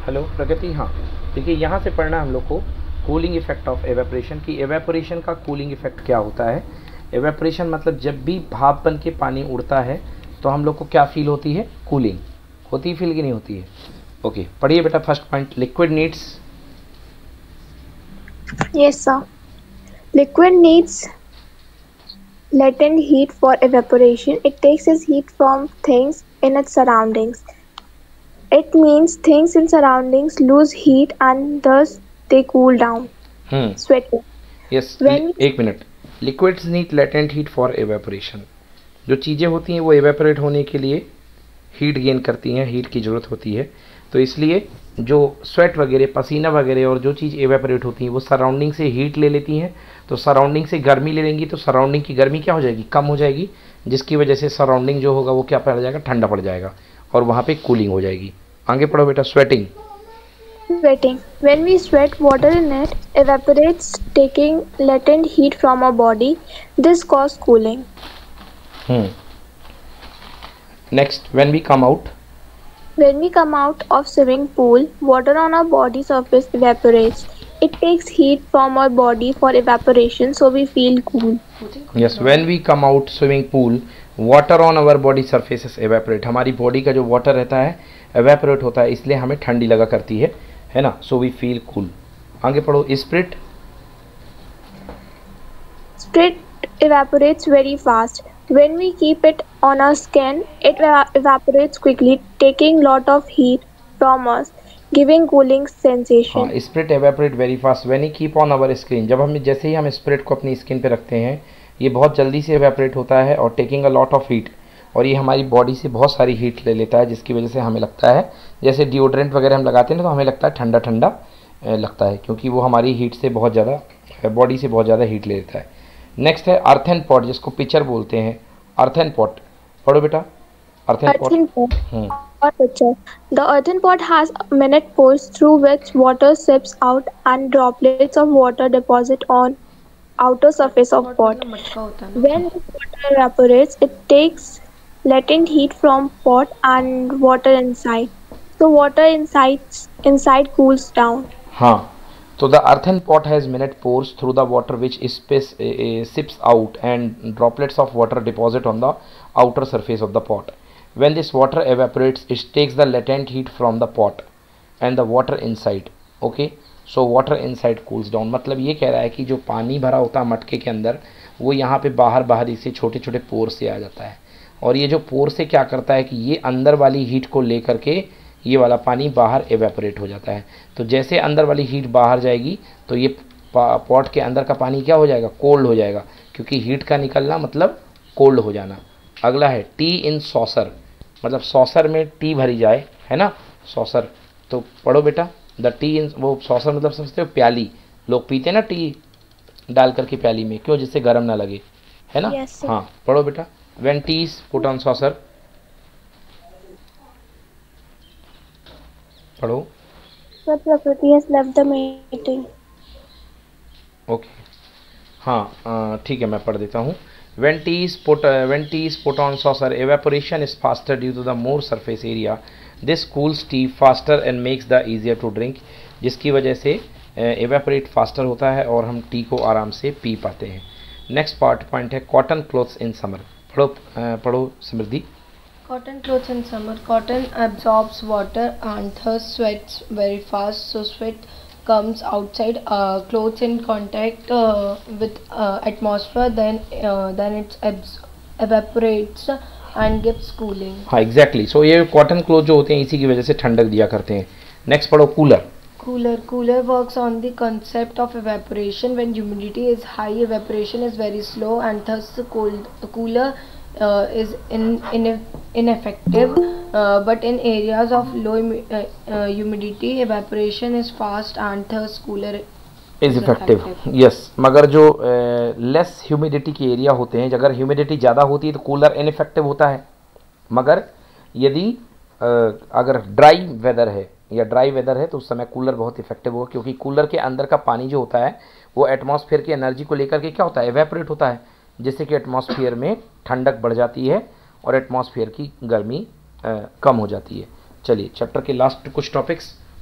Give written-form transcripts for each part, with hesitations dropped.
Hello प्रगति। हाँ, देखिए यहाँ से पढ़ना हम लोग को कूलिंग इफेक्ट ऑफ एवेपोरेशन की एवेपोरेशन का कूलिंग इफेक्ट क्या होता है। एवेपोरेशन मतलब जब भी भाप बन के पानी उड़ता है तो हम लोग को क्या फील होती है, कूलिंग होती है, फील की नहीं होती है। ओके, पढ़िए बेटा first point, liquid needs. Yes, sir. Liquid needs latent heat for evaporation. It takes its heat from things in its surroundings. It means things in surroundings lose heat and thus they cool down. Sweating. Yes, When एक मिनट। Liquids need latent heat for evaporation. जो चीज़ें होती हैं वो evaporate होने के लिए हीट गेन करती हैं, हीट की ज़रूरत होती है। तो इसलिए जो स्वेट वगैरह, पसीना वगैरह और जो चीज़ एवेपोरेट होती हैं वो सराउंडिंग से हीट ले लेती हैं। तो सराउंडिंग से गर्मी ले लेंगी तो सराउंडिंग की गर्मी क्या हो जाएगी, कम हो जाएगी, जिसकी वजह से सराउंडिंग जो होगा वो क्या पड़ जाएगा, ठंडा पड़ जाएगा और वहाँ पे कूलिंग हो जाएगी। आगे पढ़ो बेटा, sweating. sweating. When we sweat, water in it evaporates, taking latent heat from our body. This causes cooling. Next, when we come out. When we come out of swimming pool, water on our body surface evaporates. It takes heat from our body for evaporation, so we feel cool. Yes, when we come out swimming pool water on our body surfaces evaporate. हमारी body का जो water रहता है evaporate होता है, इसलिए हमें ठंडी लगा करती है ना। So we feel cool. आगे पढ़ो, sprit. Sprit evaporates very fast. When we keep it on our skin, it evaporates quickly, taking lot of heat from us, giving cooling sensation. हाँ, sprit evaporate very fast when we keep on our skin. जब हम जैसे ही हम spirit को अपनी skin पे रखते हैं ये बहुत जल्दी से एवेपोरेट होता है और taking a lot of heat, और ये हमारी बॉडी से बहुत सारी हीट ले लेता है, जिसकी वजह से हमें लगता है जैसे डिओड्रेंट वगैरह हम लगाते हैं ना तो हमें लगता है ठंडा ठंडा लगता है, क्योंकि वो हमारी हीट से बहुत ज़्यादा, बॉडी से बहुत ज़्यादा हीट ले लेता है। नेक्स्ट है अर्थन पॉट, जिसको पिक्चर बोलते हैं। अर्थन पॉट पढ़ो बेटा, earthen pot. Earthen pot or pitcher. The earthen pot has minute pores through which water seeps out and droplets of water deposit on outer surface of pot. When the water evaporates, it takes latent heat from pot and water inside. So water inside cools down. हाँ, तो the earthen pot has minute pores through the water which seeps out and droplets of water deposit on the outer surface of the pot. When this water evaporates, it takes the latent heat from the pot and the water inside. Okay, so water inside cools down. मतलब ये कह रहा है कि जो पानी भरा होता है मटके के अंदर वो यहाँ पे बाहर इसे छोटे छोटे पोर से आ जाता है, और ये जो पोर से क्या करता है कि ये अंदर वाली हीट को लेकर के ये वाला पानी बाहर एवेपोरेट हो जाता है। तो जैसे अंदर वाली हीट बाहर जाएगी तो ये पॉट के अंदर का पानी क्या हो जाएगा, कोल्ड हो जाएगा, क्योंकि हीट का निकलना मतलब कोल्ड हो जाना। अगला है टी इन सॉसर, मतलब सॉसर में टी भरी जाए, है ना, सॉसर। तो पढ़ो बेटा, द टी इन, वो सॉसर मतलब समझते हो प्याली, लोग पीते हैं ना टी डाल करके प्याली में, क्यों, जिससे गर्म ना लगे, है ना। Yes, sir. हाँ, पढ़ो बेटा, when tea is put on saucer. पढ़ो। Sir, Prakriti has left the meeting. Okay, हाँ ठीक है, मैं पढ़ देता हूँ। when tea is put on saucer, evaporation is faster due to the more surface area. This cools tea faster and makes the easier to drink, जिसकी वजह से evaporate faster होता है और हम टी को आराम से पी पाते हैं। नेक्स्ट पॉइंट है कॉटन क्लोथ्स इन समर। पढ़ो Samriddhi. Cotton clothes in summer. Cotton absorbs water and thus sweats very fast. So sweat comes outside. Clothes in contact with atmosphere, then it evaporates and gives cooling. हाँ exactly, so ये cotton cloth जो होते हैं इसी की वजह से ठंडक दिया करते हैं। नेक्स्ट पढ़ो cooler. Cooler works on the concept of evaporation. When humidity is high, evaporation is very slow and thus the cooler is ineffective. But in areas of low humidity, evaporation is fast and thus cooler is effective. Yes, मगर जो less humidity के area होते हैं, अगर humidity ज़्यादा होती है तो कूलर इनइफेक्टिव होता है। मगर यदि अगर ड्राई वेदर है तो उस समय कूलर बहुत इफेक्टिव होगा, क्योंकि कूलर के अंदर का पानी जो होता है वो एटमॉस्फेयर की एनर्जी को लेकर के क्या होता है, एवेपोरेट होता है, जिससे कि एटमॉस्फेयर में ठंडक बढ़ जाती है और एटमॉस्फेयर की गर्मी कम हो जाती है। चलिए चैप्टर के लास्ट कुछ topics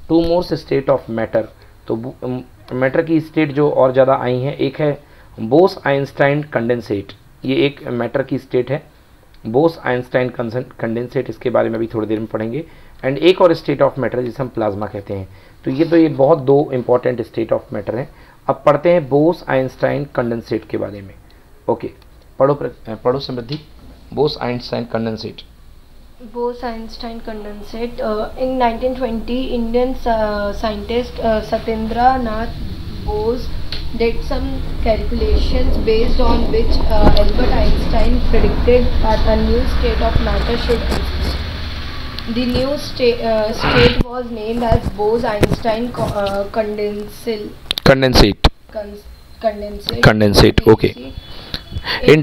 two more state of matter, तो मैटर की स्टेट जो और ज़्यादा आई हैं, एक है बोस आइंस्टाइन कंडेंसेट, ये एक मैटर की स्टेट है, बोस आइंस्टाइन कंडेंसेट, इसके बारे में भी थोड़ी देर में पढ़ेंगे। एंड एक और स्टेट ऑफ मैटर जिसे हम प्लाज्मा कहते हैं। तो ये बहुत दो इंपॉर्टेंट स्टेट ऑफ मैटर हैं। अब पढ़ते हैं बोस आइंस्टाइन कंडेंसेट के बारे में। ओके, पढ़ो Samriddhi, Bose Einstein condensate. Bose-Einstein condensate. In 1920, Indian scientist Satyendra Nath Bose did some calculations based on which Albert Einstein predicted that a new state of matter should exist. The new state was named as Bose-Einstein condensate. Okay. In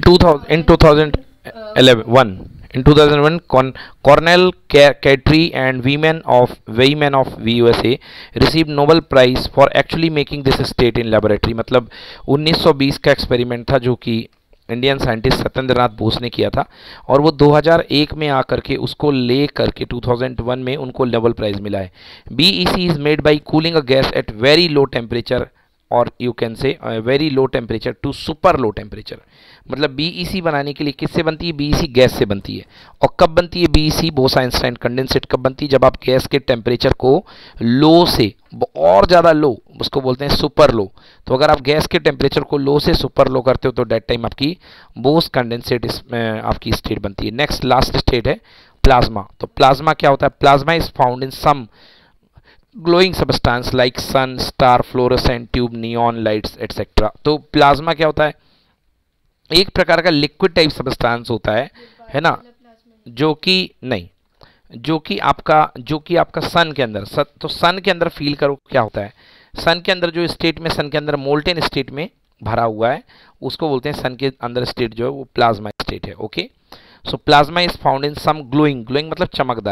2001, Cornell Catry and Wieman of USA received Nobel Prize for actually making this state in laboratory। मतलब 1920 का experiment था जो कि Indian scientist Satyendra Nath Bose ने किया था, और वो 2001 में आकर के उसको ले करके 2001 में उनको नोबेल प्राइज़ मिला है। BEC is made by cooling a gas at very low temperature, और you can say very low temperature to super low temperature. मतलब BEC बनाने के लिए किससे बनती है? BEC गैस से बनती है। और कब बनती है BEC, बोस आइंस्टाइन कंडेंसेट कब बनती है? जब आप गैस के टेम्परेचर को लो से और ज़्यादा लो, उसको बोलते हैं सुपर लो। तो अगर आप गैस के टेम्परेचर को लो से सुपर लो करते हो तो डेट टाइम आपकी बोस कंडेंसेट आपकी स्टेट बनती है। नेक्स्ट लास्ट स्टेट है प्लाज्मा। तो प्लाज्मा क्या होता है? Plasma is found in some glowing substance like sun, star, fluorescent tube, neon lights etcetera. तो प्लाज्मा क्या होता है? एक प्रकार का लिक्विड टाइप सबस्टांस होता है ना, जो कि आपका सन के अंदर, तो सन के अंदर फील करो क्या होता है। सन के अंदर जो स्टेट में, सन के अंदर मोल्टेन स्टेट में भरा हुआ है, उसको बोलते हैं सन के अंदर स्टेट जो है वो प्लाज्मा स्टेट है। Okay, so plasma is found in some glowing मतलब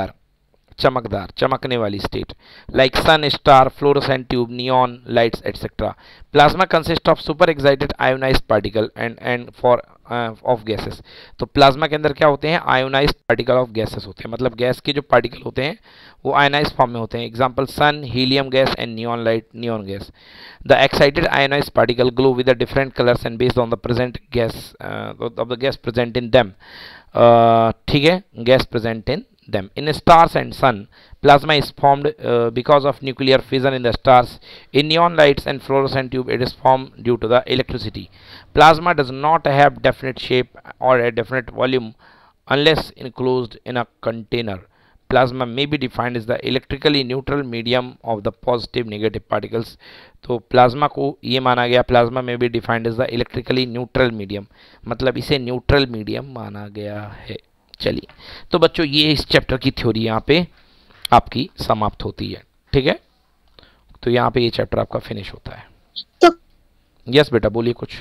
चमकने वाली state like sun, star, fluorescent tube, neon lights etcetera. Plasma consist of super excited ionized particle and for of gases. तो plasma के अंदर क्या होते हैं? आयोनाइज्ड पार्टिकल ऑफ गैसेस होते हैं, मतलब गैस के जो पार्टिकल होते हैं वो आयोनाइज्ड फॉर्म में होते हैं। Example sun, helium gas and neon light, neon gas. The excited ionized particle glow with the different colours and based on the present gas of the gas present in them. ठीक है, gas present in them. In stars and sun, plasma is formed because of nuclear fission in the stars. In neon lights and fluorescent tube, it is formed due to the electricity. Plasma does not have definite shape or a definite volume unless enclosed in a container. Plasma may be defined as the electrically neutral medium of the positive negative particles. तो plasma को ये माना गया, plasma में भी defined as the electrically neutral medium, मतलब इसे neutral medium माना गया है। चलिए, तो बच्चों ये इस चैप्टर की थ्योरी यहाँ पे आपकी समाप्त होती है। ठीक है, तो यहाँ पे ये चैप्टर आपका फिनिश होता है। तो यस बेटा, बोलिए कुछ।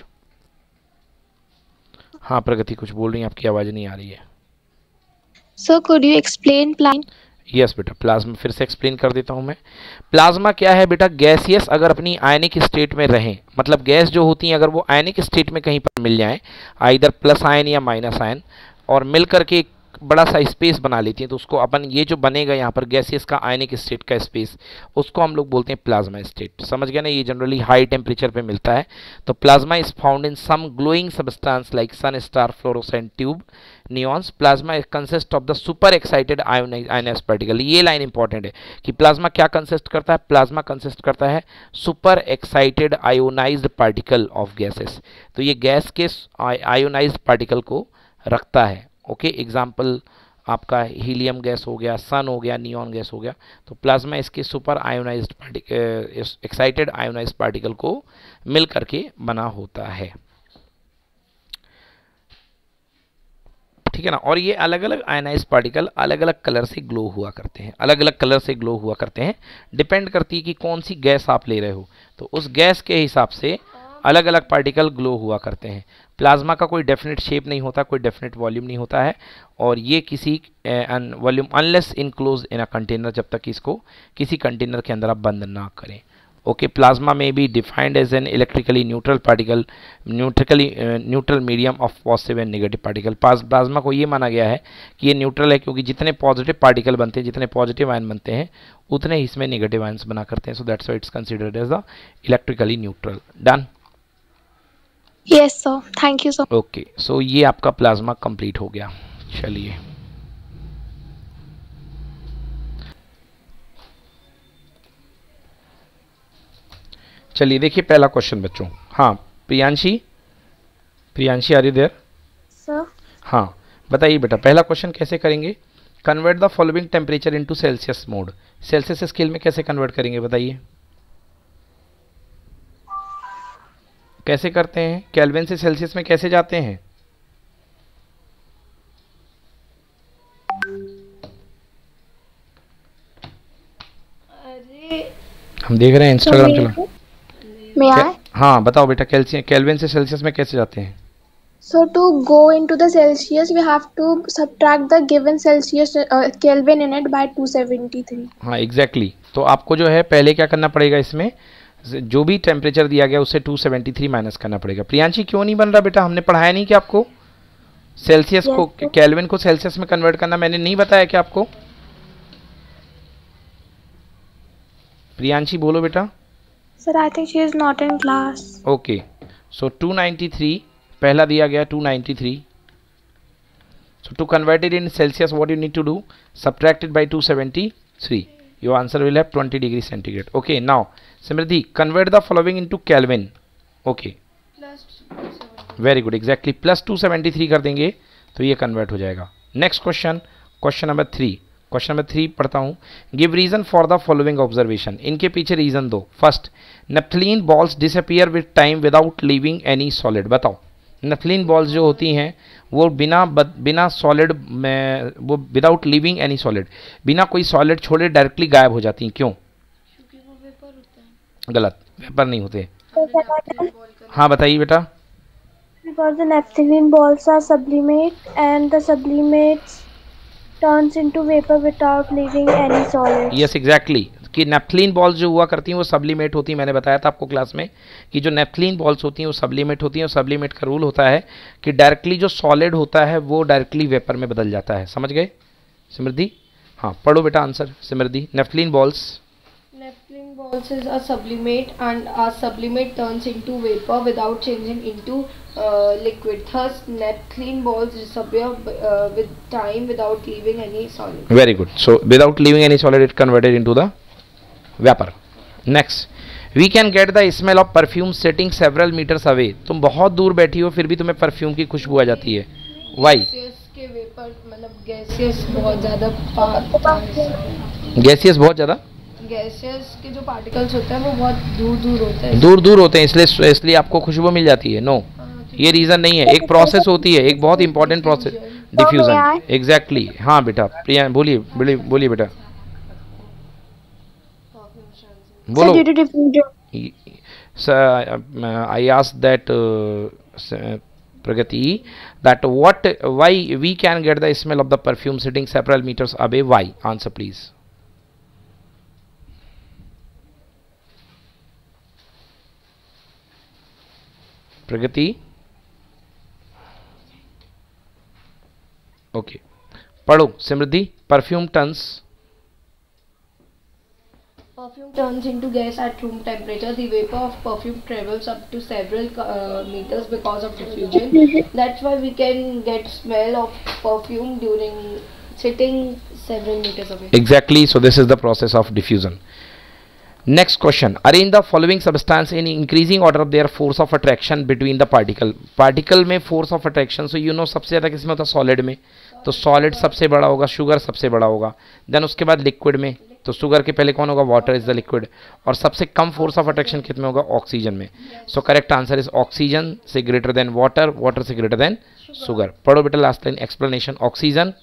हाँ प्रगति कुछ बोल रही है, आपकी आवाज नहीं आ रही है। Sir could you explain plan? Yes बेटा, प्लाज्मा फिर से एक्सप्लेन कर देता हूँ मैं। प्लाज्मा क्या है बेटा? गैसियस अगर अपनी आयनिक स्टेट में रहें, मतलब गैस जो होती है अगर वो आयनिक स्टेट में कहीं पर मिल जाए, आइदर प्लस आयन या माइनस आयन, और मिल करके एक बड़ा सा स्पेस बना लेती हैं, तो उसको अपन ये जो बनेगा यहाँ पर गैसियस का आयनिक स्टेट का स्पेस, उसको हम लोग बोलते हैं प्लाज्मा स्टेट। समझ गया ना? ये जनरली हाई टेम्परेचर पे मिलता है। तो plasma is found in some glowing substance like sun, star, fluorescent tube, neons. Plasma consist of the super excited ionized particle. ये लाइन इंपॉर्टेंट है कि प्लाज्मा क्या कंसिस्ट करता है? प्लाज्मा कंसिस्ट करता है super excited ionized particle of gases. तो ये गैस के आयोनाइज्ड पार्टिकल को रखता है। ओके, एग्जाम्पल आपका हीलियम गैस हो गया, सन हो गया, नियॉन गैस हो गया। तो प्लाज्मा इसके super ionized excited ionized particle को मिल करके बना होता है। ठीक है ना? और ये अलग अलग आयनाइज्ड पार्टिकल अलग अलग कलर से ग्लो हुआ करते हैं, अलग अलग कलर से ग्लो हुआ करते हैं। डिपेंड करती है कि कौन सी गैस आप ले रहे हो, तो उस गैस के हिसाब से अलग अलग पार्टिकल ग्लो हुआ करते हैं। प्लाज्मा का कोई डेफिनेट शेप नहीं होता, कोई डेफिनेट वॉल्यूम नहीं होता है, और ये किसी volume unless enclose in a container, जब तक इसको किसी कंटेनर के अंदर आप बंद ना करें। Okay, plasma may be defined as an electrically neutral particle, neutral medium of positive and negative particle. Plasma को ये माना गया है कि ये न्यूट्रल है, क्योंकि जितने पॉजिटिव पार्टिकल बनते हैं, जितने पॉजिटिव आयन बनते हैं, उतने ही इसमें नेगेटिव आयन्स बना करते हैं. So that's why it's considered as the electrically neutral. Done. Yes, sir. Thank you, sir. Okay, so ये आपका प्लाज्मा कंप्लीट हो गया. चलिए, चलिए देखिए पहला क्वेश्चन बच्चों. हाँ, Priyanshi are you there? Sir. हाँ, बताइए बेटा, पहला क्वेश्चन कैसे करेंगे? Convert the following temperature into Celsius mode. Celsius scale में कैसे कन्वर्ट करेंगे बताइए? कैसे करते हैं? केल्विन से सेल्सियस में कैसे जाते हैं? अरे हम देख रहे हैं इंस्टाग्राम चला. May I? हाँ बताओ बेटा, केल्विन से सेल्सियस में कैसे जाते हैं? So to go into the Celsius, we have to subtract the given Celsius Kelvin in it by 273. हाँ एग्जैक्टली. तो आपको जो है पहले क्या करना पड़ेगा, इसमें जो भी टेम्परेचर दिया गया उससे 273 माइनस करना पड़ेगा. प्रियांशी क्यों नहीं बन रहा बेटा? हमने पढ़ाया नहीं कि आपको सेल्सियस को, केल्विन को सेल्सियस में कन्वर्ट करना मैंने नहीं बताया क्या आपको? प्रियांशी बोलो बेटा. Sir, I think she is not in class. Okay, so 293 पहला दिया गया 293. So to convert it in Celsius what you need to do, subtract it by 273. Your answer will have 20 degree centigrade. Okay, now Simriti, convert the following into Kelvin. Okay, very good, exactly plus 273 कर देंगे तो ये convert हो जाएगा. Next question, question number 3. Question number 3 पढ़ता हूँ. Give reason for the following observation. इनके पीछे रीजन दो. First, naphthalene balls disappear with time without leaving any solid. बताओ, नेफ्थलीन बॉल्स जो होती हैं वो बिना सॉलिड में, वो विदाउट लीविंग एनी सॉलिड, बिना कोई सॉलिड छोड़े डायरेक्टली गायब हो जाती हैं. क्यों? क्योंकि वो वेपर होता है. गलत, वेपर नहीं होते. हाँ बताइए बेटा. Because the naphthalene balls are sublimate and the sublimates turns into vapor without leaving any solid. Yes exactly, कि नेफ्थलीन बॉल्स जो हुआ करती हैं वो सब्लिमेट होती हैं. मैंने बताया था आपको क्लास में कि जो नेफ्थलीन बॉल्स होती हैं वो सब्लिमेट होती हैं, और सब्लिमेट का रूल होता है कि डायरेक्टली जो सॉलिड होता है वो डायरेक्टली वेपर में बदल जाता है. समझ गए सिमृति? हाँ पढ़ो बेटा answer Simriti. Naphthalene balls is a sublimate and a sublimate turns into vapor without changing into liquid. Thus, naphthalene balls disappear with time without leaving any solid. Very good. So, without leaving any solid, it converted into the vapor. Next, we can get the smell of perfume sitting several meters away. तुम बहुत दूर बैठी हो फिर भी तुम्हें perfume की खुशबू आ जाती है. Why? के वेपर मतलब गैसियस बहुत ज़्यादा गैसियस बहुत ज़्यादा, गैसियस के जो पार्टिकल्स होते हैं वो बहुत दूर दूर होते हैं, दूर होते हैं, इसलिए आपको खुशबू मिल जाती है. नो, ये रीज़न नहीं है. एक प्रोसेस होती है, एक बहुत इंपॉर्टेंट प्रोसेस, डिफ्यूजन. एग्जैक्टली. हाँ बेटा प्रिया बोलिए बेटा बोलो. I asked that Pragati, that why we can get the smell of the perfume sitting several meters away. Why? Answer please. Pragati. Okay, पढ़ो Simriddhi. Perfume turns into gas at room temperature. The vapor of perfume travels up to several meters because of diffusion. That's why we can get smell of perfume during sitting several meters away. Exactly. So this is the process of diffusion. Next question. Arrange the following substance in increasing order of their force of attraction between the particle में force of attraction, so you know सबसे ज़्यादा किसमें होता है? Solid में. तो solid सबसे बड़ा होगा, शुगर सबसे बड़ा होगा. देन उसके बाद लिक्विड में, तो शुगर के पहले कौन होगा? Water is the liquid. और सबसे कम फोर्स ऑफ अट्रैक्शन कितने होगा? ऑक्सीजन में. So correct answer is oxygen से ग्रेटर देन वाटर, वाटर से ग्रेटर देन शुगर. पढ़ो बेटा last line explanation. Oxygen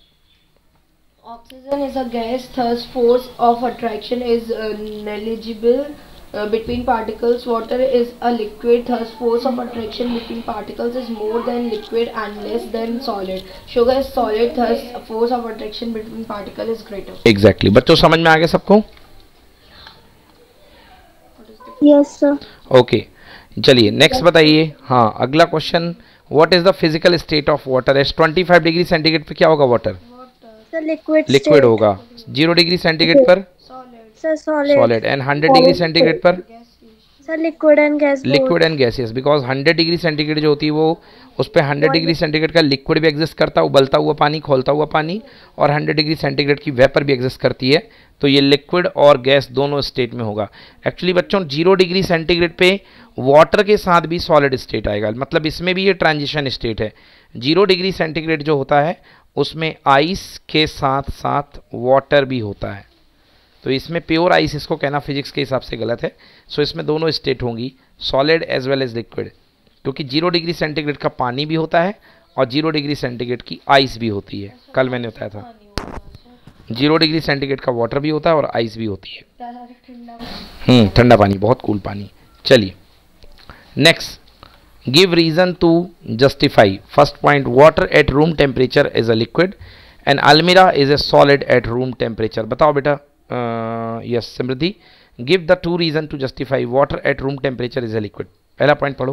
is a gas, thus force of attraction is negligible between particles. Water is a liquid, thus force of attraction between particles is more than liquid and less than solid. Sugar is solid, thus force of attraction between particles is greater. Exactly. बच्चों समझ में आ गया सबको? What is the Yes, sir. Okay, चलिए next बताइए। हाँ, अगला क्वेश्चन, what is the physical state of water as 25 degree centigrade पे क्या होगा water? Sir, liquid liquid state. होगा। 0 डिग्री सेंटीग्रेड पर Sir, solid. Solid, and 100 degree centigrade पर Sir, liquid and gas both. Liquid and gaseous, because 100 degree centigrade जो होती है वो उस पर 100 डिग्री सेंटीग्रेड का लिक्विड भी एग्जिस्ट करता है, उबलता हुआ पानी, खौलता हुआ पानी, और 100 डिग्री सेंटीग्रेड की वेपर भी एग्जिस्ट करती है। तो ये लिक्विड और गैस दोनों स्टेट में होगा। एक्चुअली बच्चों 0 डिग्री सेंटीग्रेड पे वाटर के साथ भी सॉलिड स्टेट आएगा, मतलब इसमें भी ये ट्रांजिशन स्टेट है। 0 डिग्री सेंटीग्रेड जो होता है उसमें आइस के साथ साथ वाटर भी होता है, तो इसमें प्योर आइस इसको कहना फिजिक्स के हिसाब से गलत है। सो इसमें दोनों स्टेट होंगी, solid as well as liquid, क्योंकि 0 डिग्री सेंटीग्रेड का पानी भी होता है और 0 डिग्री सेंटीग्रेड की आइस भी होती है। कल मैंने बताया था 0 डिग्री सेंटीग्रेड का वाटर भी होता है और आइस भी होती है। ठंडा पानी, बहुत कूल पानी। चलिए next, give reason to justify. First point, water at room temperature is a liquid and almirah is a solid at room temperature. बताओ बेटा। Yes Samriddhi, give the 2 reason to justify water at room temperature is a liquid. पहला point पढ़ो।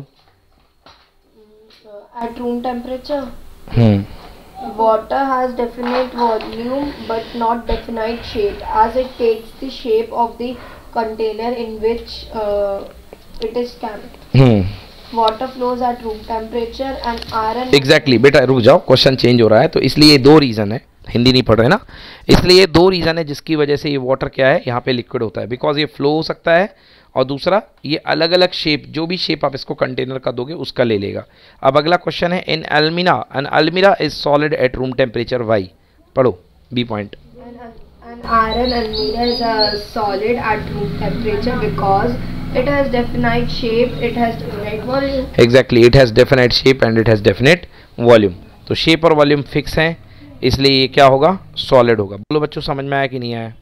At room temperature, water has definite volume but not definite shape, as it takes the shape of the container in which it is kept. Water flows at room temperature and iron. Exactly बेटा, रुक जाओ, question change हो रहा है। तो इसलिए 2 reason है, हिंदी नहीं पढ़ रहे ना, इसलिए 2 रीज़न है जिसकी वजह से ये वाटर क्या है, यहाँ पे लिक्विड होता है, बिकॉज ये फ्लो हो सकता है, और दूसरा ये अलग अलग शेप, जो भी शेप आप इसको कंटेनर का दोगे उसका ले लेगा। अब अगला क्वेश्चन है, इन almirah, an almirah is solid at room temperature, why? पढ़ो B point. An iron almirah is a solid at room temperature because it has definite shape, it has definite volume. Exactly, it has definite shape and it has definite volume. तो shape और volume fix हैं, इसलिए ये क्या होगा, solid होगा। बोलो बच्चों, समझ में आया कि नहीं आया?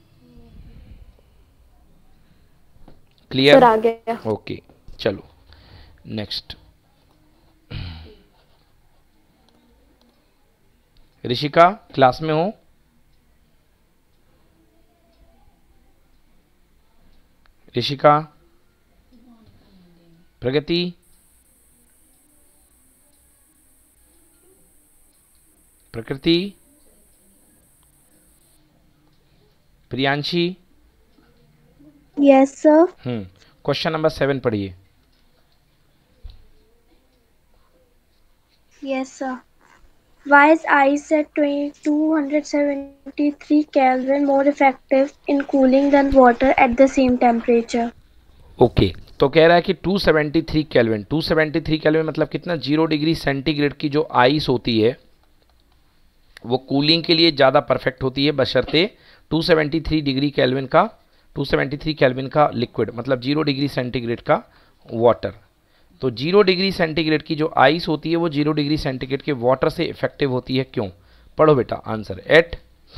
क्लियर? आ गया। ओके, चलो नेक्स्ट। ऋषिका क्लास में हो? Rishika, Pragati, Prakriti, Priyanshi. Yes, sir. Question number 7 पढ़िए। Yes, sir. Why is ice at 273 Kelvin more effective in cooling than water at the same temperature? Okay, तो कह रहा है कि 273 केल्विन, 273 केल्विन मतलब कितना, 0 डिग्री सेंटीग्रेड की जो आइस होती है वो कूलिंग के लिए ज़्यादा परफेक्ट होती है, बशर्ते 273 डिग्री केल्विन का, 273 केल्विन का लिक्विड, मतलब 0 डिग्री सेंटीग्रेड का वाटर। तो 0 डिग्री सेंटीग्रेड की जो आइस होती है वो 0 डिग्री सेंटीग्रेड के वाटर से इफेक्टिव होती है, क्यों? पढ़ो बेटा answer. At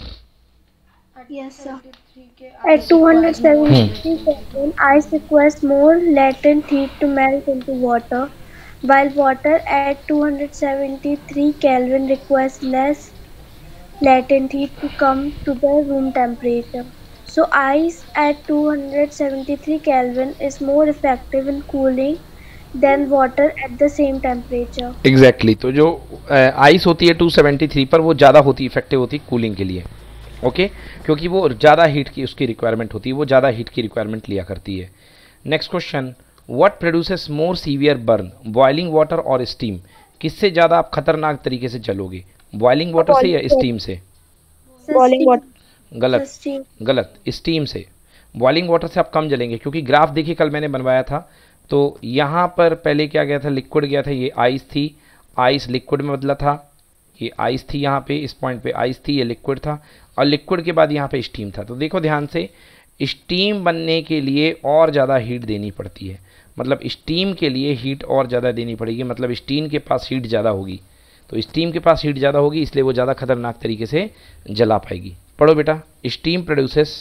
Yes, sir. At 273 Kelvin, ice requires more latent heat to melt into water, while water at 273 Kelvin requires less latent heat to come to the room temperature. So ice at 273 Kelvin is more effective in cooling than water at the same temperature. Exactly, तो जो ice होती है 273 पर वो ज़्यादा होती, effective होती cooling के लिए। ओके, क्योंकि वो ज़्यादा हीट की उसकी रिक्वायरमेंट होती है, वो ज़्यादा हीट की रिक्वायरमेंट लिया करती है। Next question, what produces more severe burn, boiling water और स्टीम? किससे ज़्यादा आप खतरनाक तरीके से जलोगे, बॉइलिंग वाटर से या स्टीम से? Boiling water. गलत, Steam. गलत, स्टीम से। बॉइलिंग वाटर से आप कम जलेंगे, क्योंकि ग्राफ देखिए कल मैंने बनवाया था, तो यहाँ पर पहले क्या गया था, लिक्विड गया था, ये आइस थी, आइस लिक्विड में बदला था, ये आइस थी, यहाँ पे इस पॉइंट पे आइस थी, ये लिक्विड था, और लिक्विड के बाद यहाँ पे स्टीम था। तो देखो ध्यान से, स्टीम बनने के लिए और ज़्यादा हीट देनी पड़ती है, मतलब स्टीम के लिए हीट और ज़्यादा देनी पड़ेगी, मतलब स्टीम के पास हीट ज़्यादा होगी, तो स्टीम के पास हीट ज़्यादा होगी, इसलिए वो ज़्यादा खतरनाक तरीके से जला पाएगी। पढ़ो बेटा, steam produces.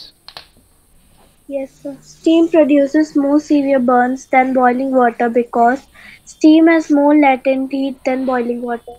Yes, sir. Steam produces more severe burns than boiling water because steam has more latent heat than boiling water.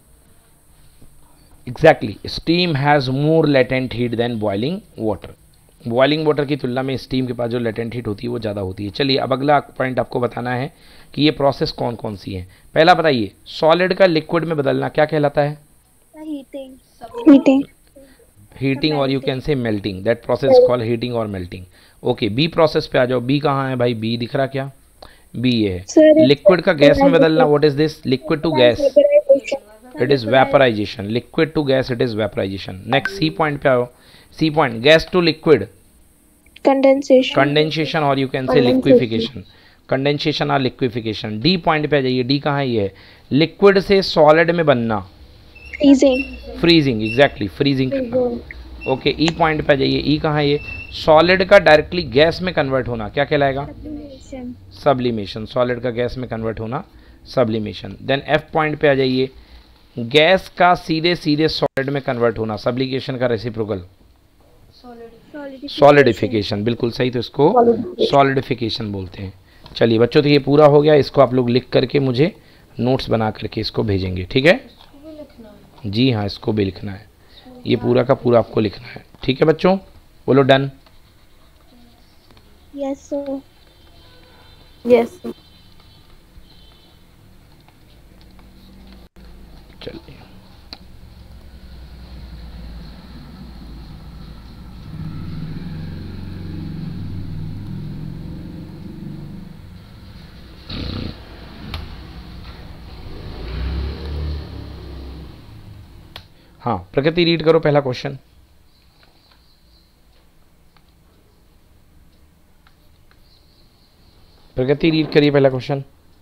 Exactly, steam has more latent heat than boiling water. Boiling water की तुलना में steam के पास जो latent heat होती है वो ज़्यादा होती है। चलिए अब अगला पॉइंट आपको बताना है कि ये प्रोसेस कौन कौन सी है। पहला बताइए, सॉलिड का लिक्विड में बदलना क्या कहलाता है? हीटिंग। हीटिंग और you can say melting, that process called heating और मेल्टिंग। ओके, बी प्रोसेस पे आ जाओ। बी कहाँ है भाई? बी दिख रहा क्या? बी ये है। लिक्विड का गैस में बदलना, what is this? Liquid to gas, it is vaporization. Liquid to gas, it is vaporization. Next C point पे आओ। C point, gas to liquid, condensation और you can say liquefaction. Condensation और liquefaction. D point पे आ जाइए। D कहाँ है? ये है लिक्विड से सॉलिड में बनना, फ्रीजिंग, एग्जैक्टली फ्रीजिंग करना। ओके, ई पॉइंट पे आ जाइए। ई कहाँ है? ये सॉलिड का डायरेक्टली गैस में कन्वर्ट होना क्या कहलाएगा? सब्लिमेशन। सॉलिड का गैस में कन्वर्ट होना, सब्लिमेशन। देन एफ पॉइंट पे आ जाइए। गैस का सीधे सीधे सॉलिड में कन्वर्ट होना, सब्लिकेशन का रेसिप्रोकल सॉलिडिफिकेशन। बिल्कुल सही, तो इसको सॉलिडिफिकेशन बोलते हैं। चलिए बच्चों, तो ये पूरा हो गया। इसको आप लोग लिख करके मुझे नोट्स बना करके इसको भेजेंगे, ठीक है? जी हाँ, इसको भी लिखना है। ये पूरा का पूरा आपको लिखना है, ठीक है बच्चों? बोलो done. Yes sir. Yes sir. चलिए हाँ, प्रकृति रीड करो पहला क्वेश्चन। प्रगति रीड करिए पहला क्वेश्चन।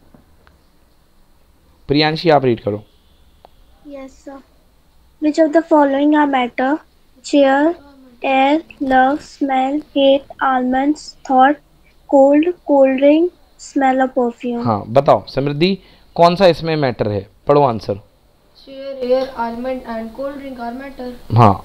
प्रियांशी आप रीड करो। Yes sir. Which of the following are matter? Chair, air, love, smell, hate, almonds, thought, cold, cold drink, smell of perfume. हाँ बताओ समृद्धि, कौन सा इसमें मैटर है? पढ़ो answer. Chair, air, almond and cold drink are matter. हाँ,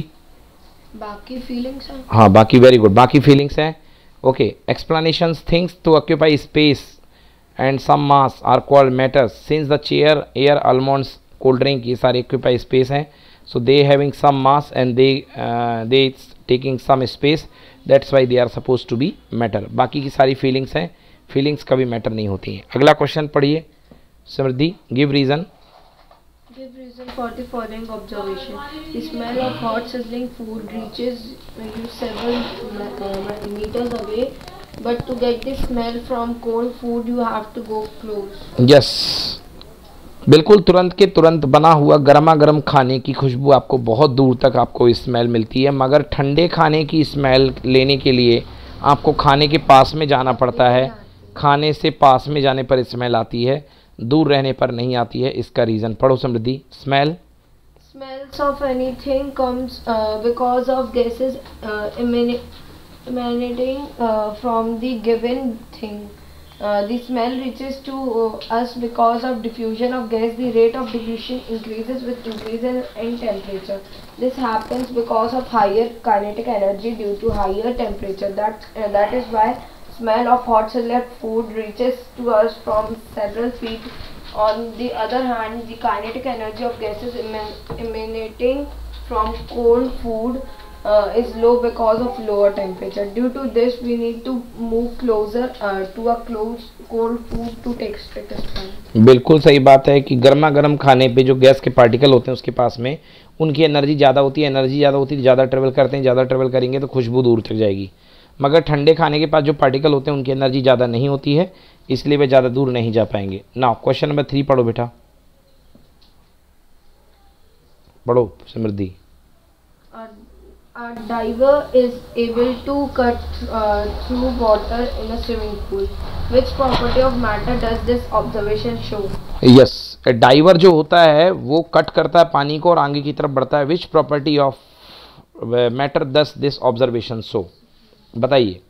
बाकी feelings हैं। हाँ, बाकी वेरी गुड, बाकी फीलिंग्स हैं। Okay, explanations, things to occupy space and some mass are called matters. Since the chair, air, almonds, cold drink ये सारे occupy space हैं, so they having some mass and they taking some space, that's why they are suppose to be matter. बाकी की सारी feelings हैं, feelings कभी matter नहीं होती हैं। अगला क्वेश्चन पढ़िए Samriddhi. Give reason. Give reason for the following observation. The smell of hot sizzling food reaches you several meters away, but to get the smell from cold food you have to go close. Yes, बिल्कुल तुरंत के तुरंत बना हुआ गर्मा गर्म खाने की खुशबू आपको बहुत दूर तक आपको स्मेल मिलती है, मगर ठंडे खाने की स्मेल लेने के लिए आपको खाने के पास में जाना पड़ता है। खाने से पास में जाने पर स्मेल आती है, दूर रहने पर नहीं आती है। इसका रीज़न पढ़ो Samriddhi. Smell, smells of anything comes because of gases emanating from the given thing. The smell reaches to us because of diffusion of gas. The rate of diffusion increases with increase in temperature. This happens because of higher kinetic energy due to higher temperature. That is why smell of hot sizzling food reaches to us from several feet. On the other hand, the kinetic energy of gases emanating from cold food is low because of lower temperature. Due to this, we need to move closer to a cold food to taste it. बिल्कुल सही बात है कि गर्मा गर्म खाने पे जो गैस के पार्टिकल होते हैं उसके पास में उनकी एनर्जी ज़्यादा होती है। एनर्जी ज़्यादा होती है, ज़्यादा ट्रेवल करते हैं, ज़्यादा ट्रेवल करेंगे तो खुशबू दूर तक जाएगी। मगर ठंडे खाने के पास जो पार्टिकल होते हैं उनकी एनर्जी ज़्यादा नहीं होती है, इसलिए वे ज़्यादा दूर नहीं जा पाएंगे। नाउ क्वेश्चन नंबर 3 पढ़ो बेटा, पढ़ो समृद्धि। A diver is able to cut through water in a swimming pool. Which property of matter does this observation show? Yes, a diver जो होता है वो कट करता है पानी को और आगे की तरफ बढ़ता है। Which property of matter does this observation show? बताइए।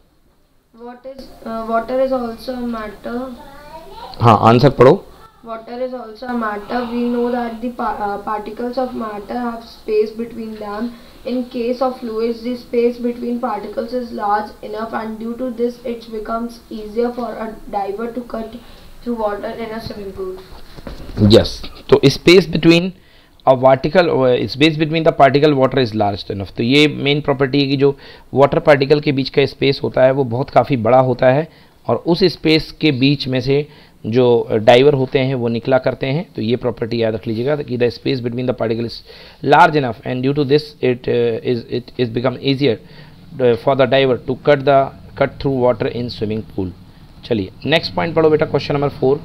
Water is also a matter. हाँ, आंसर पढ़ो। Water is also a matter. We know that the particles of matter have space between them. In case of fluids, the space between particles is large enough, and due to this, it becomes easier for a diver to cut through water in a swimming pool. Yes, तो space between a vertical space between the particle water is large enough. तो ये main property है कि जो water particle के बीच का space होता है वो बहुत काफ़ी बड़ा होता है, और उस स्पेस के बीच में से जो डाइवर होते हैं वो निकला करते हैं। तो ये प्रॉपर्टी याद रख लीजिएगा कि the space between the particle is large enough and due to this it is become easier for the diver to cut through water in swimming pool. चलिए नेक्स्ट पॉइंट पढ़ो बेटा, question number 4।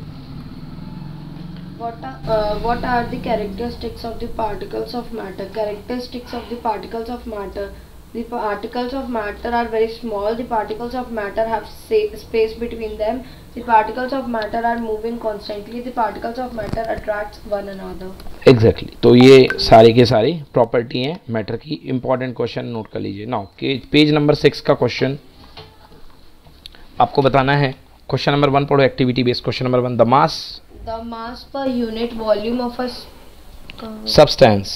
What are the characteristics of the particles of matter? Characteristics of the particles of matter. The particles of matter are very small. The particles of matter have space between them. The particles of matter are moving constantly. The particles of matter attract one another. Exactly. तो ये सारे के सारे property हैं matter की। Important question note कर लीजिए। Now page number 6 का क्वेश्चन आपको बताना है। क्वेश्चन नंबर 1 पढ़ो, activity based question number 1। The mass per unit volume of a substance.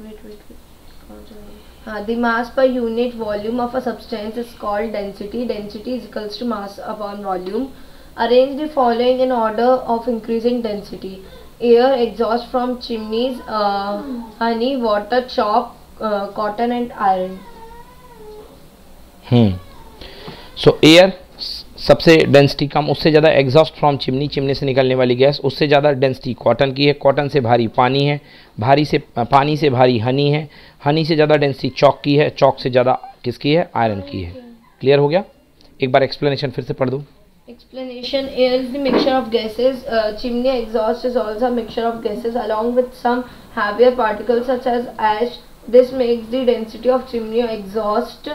The mass per unit volume of a substance is called density. Density is equals to mass upon volume. Arrange the following in order of increasing density: air, exhaust from chimneys, honey, water, chalk, cotton and iron. So air सबसे density कम, उससे ज़्यादा exhaust from chimney, chimney से निकलने वाली gas, उससे ज़्यादा density cotton की है, कॉटन से भारी पानी है, पानी से भारी हनी है, हनी से ज़्यादा डेंसिटी चॉक की है, चॉक से ज़्यादा किसकी है, आयरन की है। क्लियर हो गया? एक बार एक्सप्लेनेशन फिर से पढ़ दूँ। Explanation: air is the mixture of gases. Chimney exhaust is also a mixture of gases along with some heavier particles such as ash. This makes the density of chimney exhaust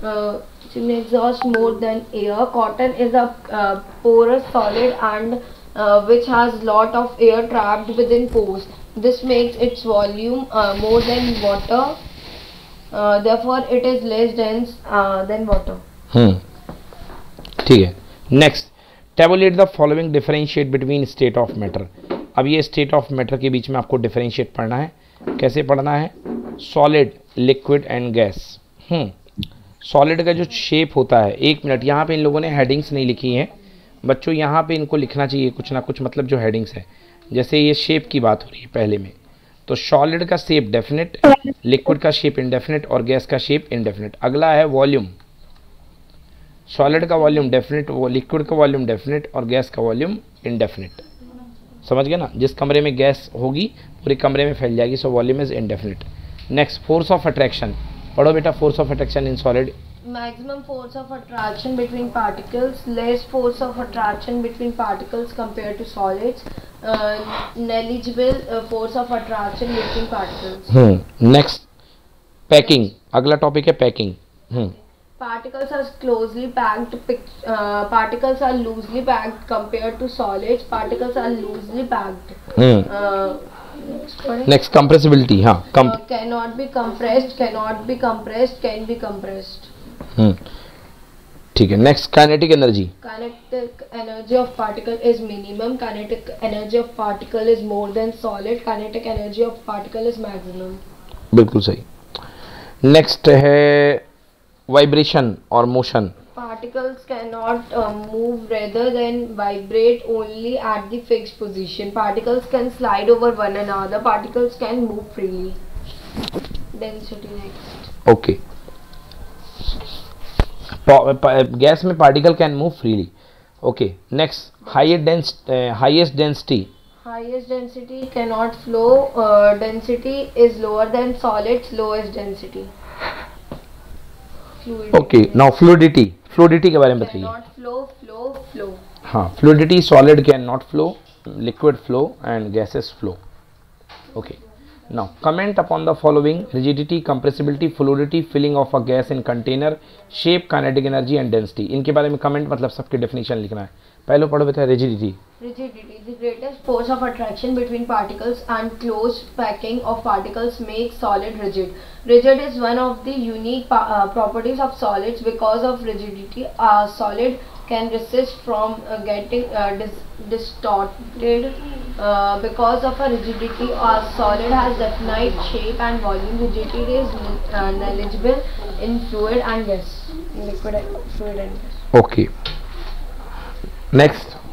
more than air. Cotton is a porous solid and which has lot of air trapped within pores. This makes its volume more than water. Therefore, it is less dense than water. ठीक है। Next, tabulate the following differentiate between state of matter. अब ये state of matter के बीच में आपको differentiate पढ़ना है। कैसे पढ़ना है? Solid, liquid and gas. Solid का जो शेप होता है, 1 मिनट, यहाँ पे इन लोगों ने हेडिंग्स नहीं लिखी हैं बच्चों, यहाँ पे इनको लिखना चाहिए कुछ ना कुछ, मतलब जो हेडिंग्स है। जैसे ये शेप की बात हो रही है पहले में, तो सॉलिड का शेप डेफिनेट, लिक्विड का शेप इंडेफिनेट और गैस का शेप इंडेफिनेट। अगला है वॉल्यूम। सॉलिड का वॉल्यूम डेफिनेट, वो लिक्विड का वॉल्यूम डेफिनेट और गैस का वॉल्यूम इंडेफिनेट। समझ गए ना? जिस कमरे में गैस होगी पूरे कमरे में फैल जाएगी, so volume is indefinite. Next, force of attraction पढ़ो बेटा। Force of attraction in solid: maximum force of attraction between particles, less force of attraction between particles compared to solids, negligible force of attraction between particles. Next, packing. अगला topic है packing. Particles are closely packed. Particles are loosely packed compared to solids. Particles are loosely packed. Next, compressibility. हाँ, cannot be compressed, cannot be compressed, can be compressed. ठीक है। Next, kinetic energy. Kinetic energy of particle is minimum. Kinetic energy of particle is more than solid. Kinetic energy of particle is maximum. बिल्कुल सही। Next है vibration और motion. Particles cannot move rather than vibrate only at the fixed position. Particles can slide over one another. Particles can move freely. Density next. Okay. Gas में particle can move freely. Okay. Next, highest density. Highest density cannot flow. Density is lower than solids. Lowest density. Okay. Now fluidity. Fluidity के बारे में बताइए। Cannot flow. हाँ, fluidity: solid can not flow, liquid flow and gases flow. Okay. Now comment upon the following: rigidity, compressibility, fluidity, filling of a gas in container, shape, kinetic energy and density. इनके बारे में comment, मतलब सबके definition लिखना है। पहले पढ़ो बेटा, rigidity. Rigidity, the greatest force of attraction between particles and close packing of particles makes solid rigid. Rigid is one of the unique properties of solids. Because of rigidity, a solid can resist from getting distorted. Because of a rigidity, a solid has definite shape and volume. Rigidity is negligible in fluid and gas. Liquid, fluid and gas. Okay. Next,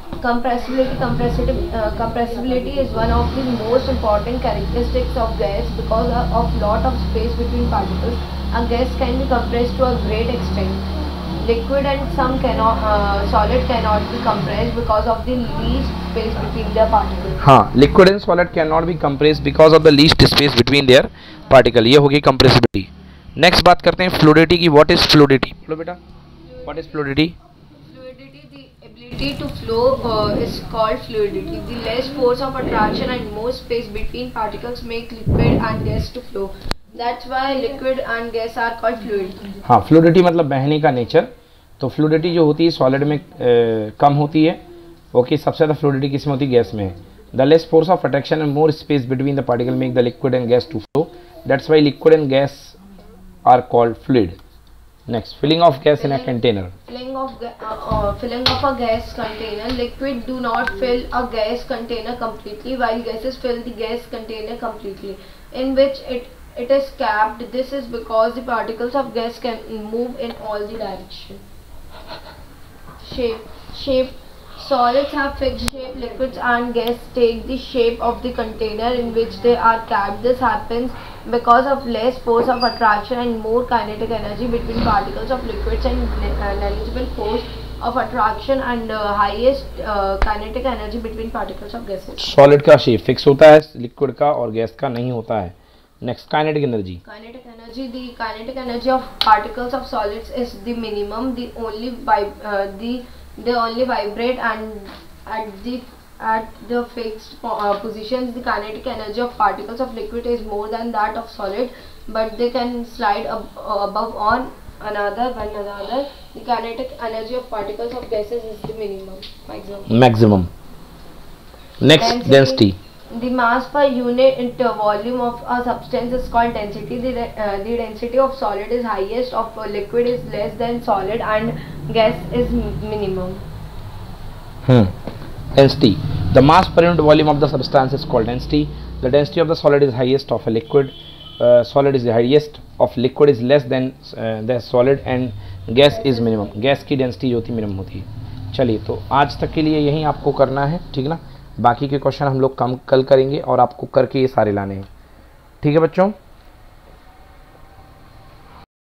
Compressibility is one of the most important characteristics of gas because of lot of space between particles. A gas can be compressed to a great extent. Liquid and some solid cannot be compressed because of the least space between their particles. हाँ, liquid and solid cannot be compressed because of the least space between their particle. ये होगी compressibility. Next बात करते हैं fluidity की. What is fluidity? बोलो बेटा, what is fluidity? Ability to flow is called fluidity. The less force of attraction and more space between particles make liquid and gas to flow. That's why liquid and gas are called fluid. हाँ, fluidity मतलब बहने का nature. तो fluidity जो होती है solid में कम होती है. ओके, सबसे ज़्यादा फ्लूइडिटी किस में होती है? गैस में. The less force of attraction and more space between the particle make the liquid and gas to flow. That's why liquid and gas are called fluid. Next, filling of gas in a container. Filling of a gas container. Liquid do not fill a gas container completely, while gases fill the gas container completely, in which it is capped. This is because the particles of gas can move in all the directions. Shape. Solids have fixed shape. Liquids and gas take the shape of the container in which they are capped. This happens because of less force of attraction and more kinetic energy between particles of liquids, and negligible force of attraction and highest kinetic energy between particles of gases. Solid का shape fix होता है, liquid का और gas का नहीं होता है. Next, kinetic energy. The kinetic energy of particles of solids is the minimum. They only vibrate and at the fixed positions. The kinetic energy of particles of liquid is more than that of solid, but they can slide above on another. The kinetic energy of particles of gases is the maximum. Next, density. The mass per unit volume of a substance is called density. The density of solid is highest, of liquid is less than solid, and gas is minimum. Density. The mass per unit volume of the substance is called density. The density of the solid is highest of a liquid. Solid is the highest of liquid is less than the solid, and gas is minimum. gas की density होती minimum होती है. चलिए, तो आज तक के लिए यही आपको करना है, ठीक ना. बाकी के क्वेश्चन हम लोग कल करेंगे और आपको करके ये सारे लाने हैं. ठीक है बच्चों.